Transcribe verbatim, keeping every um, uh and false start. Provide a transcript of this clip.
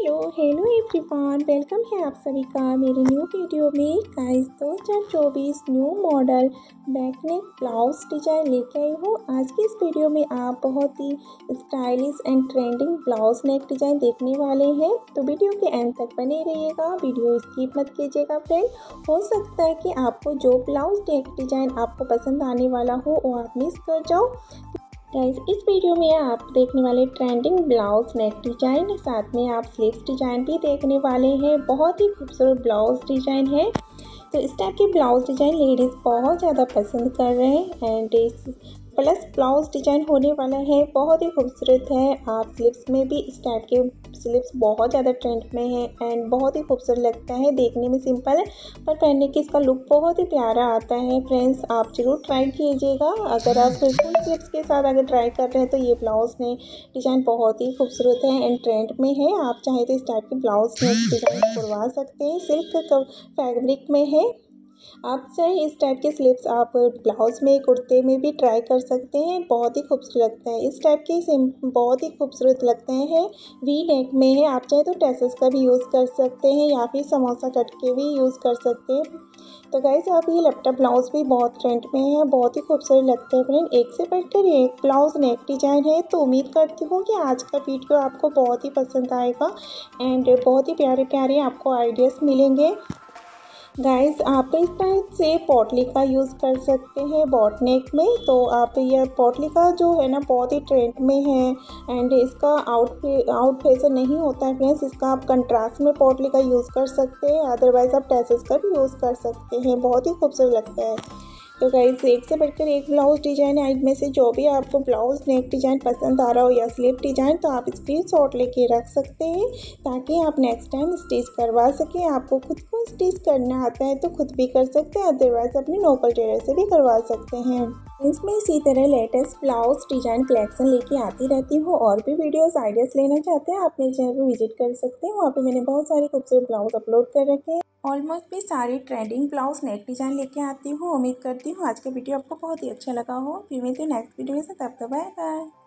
Hello hello everyone, welcome है आप सभी का मेरे न्यू वीडियो में। गाइस दो हज़ार चौबीस new model back neck blouse design लेके आई हूँ। आज की इस वीडियो में आप बहुत ही stylish and trending blouse neck design देखने वाले हैं, तो वीडियो के एंड तक बने रहिएगा, वीडियो स्किप मत कीजिएगा फ्रेंड। हो सकता है कि आपको जो ब्लाउज नेक डिजाइन आपको पसंद आने वाला हो वो आप मिस कर जाओ। गाइस इस वीडियो में आप देखने वाले ट्रेंडिंग ब्लाउज नेक डिजाइन, साथ में आप स्लीव्स डिजाइन भी देखने वाले हैं। बहुत ही खूबसूरत ब्लाउज डिजाइन है, तो इस टाइप के ब्लाउज डिजाइन लेडीज़ बहुत ज़्यादा पसंद कर रहे हैं एंड इस प्लस ब्लाउज डिजाइन होने वाला है, बहुत ही खूबसूरत है। आप स्लीव्स में भी इस टाइप के स्लीव्स बहुत ज़्यादा ट्रेंड में है एंड बहुत ही खूबसूरत लगता है। देखने में सिंपल है पर पहनने के इसका लुक बहुत ही प्यारा आता है। फ्रेंड्स आप जरूर ट्राई कीजिएगा। अगर आप फुल स्लीव्स के साथ अगर ट्राई कर रहे हैं तो ये ब्लाउज ने डिजाइन बहुत ही खूबसूरत है एंड ट्रेंड में है। आप चाहे तो इस टाइप के ब्लाउज में डिजाइन करवा सकते हैं। सिल्क फैब्रिक में है। आप चाहे इस टाइप के स्लीव्स आप ब्लाउज में कुर्ते में भी ट्राई कर सकते हैं, बहुत ही खूबसूरत लगता है। इस टाइप के सिम बहुत ही खूबसूरत लगते हैं। वी नेक में है, आप चाहे तो टैसेस का भी यूज़ कर सकते हैं या फिर समोसा कट के भी यूज़ कर सकते हैं। तो गाइस आप ये लैपटॉप ब्लाउज भी बहुत ट्रेंड में है, बहुत ही खूबसूरत लगता है फ्रेंड। एक से बढ़कर एक ब्लाउज नेक डिजाइन है, तो उम्मीद करती हूँ कि आज का वीडियो आपको बहुत ही पसंद आएगा एंड बहुत ही प्यारे प्यारे आपको आइडियाज़ मिलेंगे। गाइस आप इस टाइप से पोटली का यूज़ कर सकते हैं बॉट नेक में। तो आप ये पोटली का जो है ना बहुत ही ट्रेंड में है एंड इसका आउट आउट फैशन नहीं होता है फ्रेंड्स। इसका आप कंट्रास्ट में पोटली का यूज़ कर सकते हैं, अदरवाइज़ आप टैसेस का भी यूज़ कर सकते हैं, बहुत ही खूबसूरत लगता है। तो गाइस एक से बढ़कर एक ब्लाउज डिजाइन है, इनमें से जो भी आपको ब्लाउज नेक डिजाइन पसंद आ रहा हो या स्लीव डिजाइन, तो आप स्क्रीनशॉट लेके रख सकते हैं ताकि आप नेक्स्ट टाइम स्टिच करवा सकें। आपको खुद को स्टिच करना आता है तो खुद भी कर सकते हैं, अदरवाइज अपने लोकल टेलर से भी करवा सकते हैं। इसमें इसी तरह लेटेस्ट ब्लाउज डिजाइन कलेक्शन लेके आती रहती हूँ। और भी वीडियोस आइडियाज़ लेना चाहते हैं आप मेरे चैनल पर विजिट कर सकते हैं, वहाँ पे मैंने बहुत सारे खूबसूरत ब्लाउज अपलोड कर रखे हैं। ऑलमोस्ट भी सारे ट्रेंडिंग ब्लाउज नेक डिजाइन लेके आती हूँ। उम्मीद करती हूँ आज का वीडियो आपको बहुत ही अच्छा लगा हो। फिर मिलते हैं नेक्स्ट वीडियो में, तब तक बाय बाय।